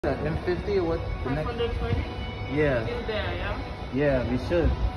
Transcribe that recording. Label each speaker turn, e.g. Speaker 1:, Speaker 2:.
Speaker 1: M50 or what? The next?
Speaker 2: 520?
Speaker 1: Yeah.
Speaker 2: Still there, yeah?
Speaker 1: Yeah, we should.